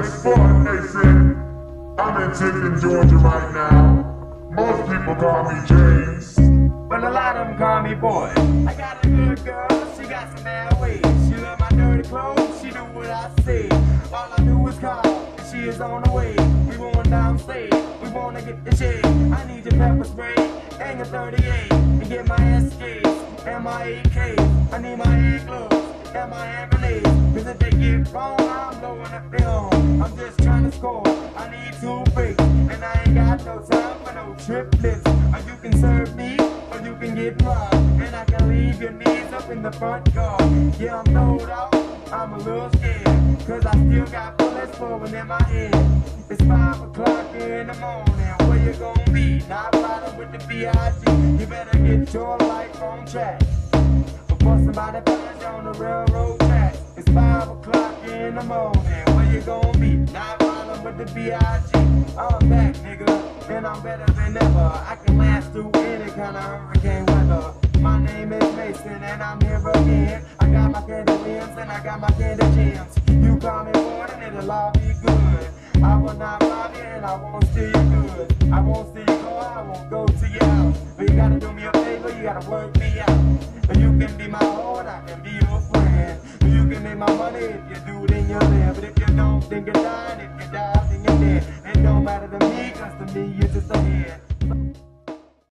it's fun, they say. I'm in Tifton, Georgia right now. Most people call me James, but a lot of them call me boy. I got a good girl, she got some bad ways. She love my dirty clothes, she do what I say. All I do is call, and she is on the way. We going downstate, we wanna get the shade. I need your pepper spray, and your 38, and get my SKs, and my AK. I need my hand gloves, and my hand grenades. Cause if they get wrong, I'm blowing up their home. I'm just trying to score, I need 2 bricks, and I ain't got no time for no triplets. Or you can serve me, or you can get robbed, and I can leave your knees up in the front yard. Yeah, I'm throwed out, I'm a little scared, cause I still got bullets flowing in my head. It's 5 o'clock in the morning, where you gonna be? Not riding with the B.I.G. You better get your life on track before somebody finds you on the railroad track. It's 5 o'clock in the morning, where you gonna be? Not riding with the B.I.G. I'm back, nigga, and I'm better than ever. I can last through any kind of hurricane weather. My name is Mason, and I'm here again. I got my candy rims, and I got my candy jams. You call me for it, and it'll all be good. I will not rob you, and I won't steal your goods. I won't steal your car, I won't go to your house. But you gotta do me a favor, you gotta work me out. You can be my lord, I can be your friend. You can make my money if you do, then you're there. But if you don't, then you're dying. If you die, then you're dead. It don't matter to me, cause to me you're just a head.